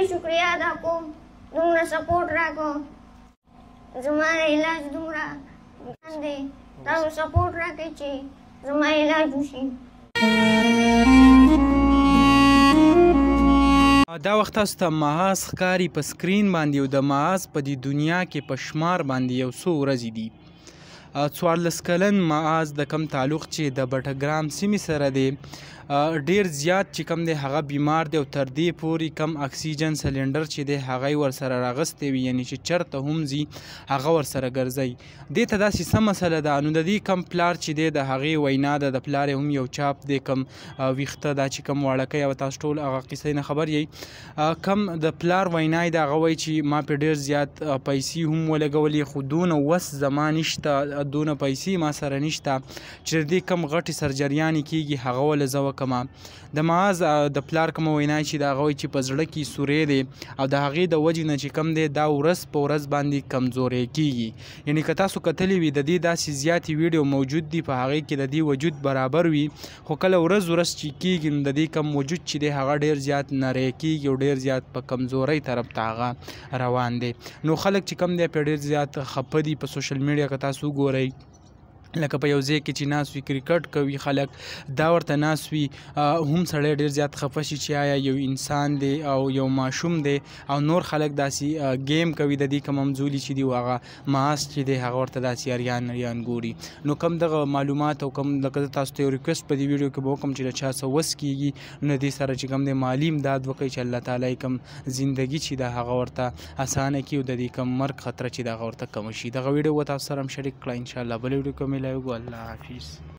شکریه ادا کوم دومره سپورټ راکړو زما د علاج دومره ګران دی تاسو سپورټ راکړئ چې زما علاج وشي دا وخت تاسو ته معاذ ښکاري په سکرین باندې او د معاذ په دې دنیا کې په شمار باندې یو څو ورځې دي 14 کلن معاذ د کم تعلق چې د بټګرام سیمې سره دی ډیر زیات چې کم دی هغه بیمار دی او تر دې پورې کم اکسیجن سلنډر چې دی هغه ورسره راغستی وي یعنې چې چرته هم ځي هغه ورسره ګرځئ دې ته داسې څه مسله ده نو د دې کم پلار چې دی د هغې وینا ده د پلار هم یو چاپ دی کم ویښته دا چې کم وړکی او تاسو ټول هغه قصې نه خبر یئ کم د پلار وینا یې د هغه وایي چې ما پې ډېر زیات پیسې هم ولګولې خو دونه وس زما نشته دونه پیسې ما سره نشته چې د دې کم غټې سرجریانې کېږي هغه وله زه وکړمه د معاذ د پلار کومه وینا چې د هغه وایي چې په زړه کې سوری دی او د هغې د وجې نه چې کم دی دا ورځ په ورځ باندې کمزوری کېږي یعنې که تاسو کتلی وي د دې داسې زیاتې ویډیو موجود دي په هغې کې د دې وجود برابر وي خو کله ورځ چې کېږي نو د دې کم وجود چې دی هغه ډېر زیات نری کېږي او ډېر زیات په کمزورۍ طرف ته هغه روان دی نو خلک چې کم دی پرې ډېر زیات خفه دي په سوشل میډیا که تاسو وګورئ لکه په یو ځای کې چې ناست وي کرکټ کوي خلک دا ورته ناست وي هم سړی ډېر زیات خفه شي چې آیا یو انسان دی او یو ماشوم دی او نور خلک داسې گیم کوي د دې کوم همزولي چې دي هغه معاذ چې دی هغه ورته داسې اریان ګوري نو کم دغه معلومات او کم لکه زه تاسو ته یو ریکویسټ په دې ویډیو کې به وکړم چې د چا څه وس کېږي نو دې سره چې کوم دی مالي امداد وکړئ چې الله تعالی کم زندګي چې ده هغه ورته اسانه کړي او د دې کم مرګ خطره چې ده هغه ورته کمه شي دغه ویډیو به تاسو سره هم شریک کړه انشاءالله بله ویډیو کې ملاویږو الله حافظ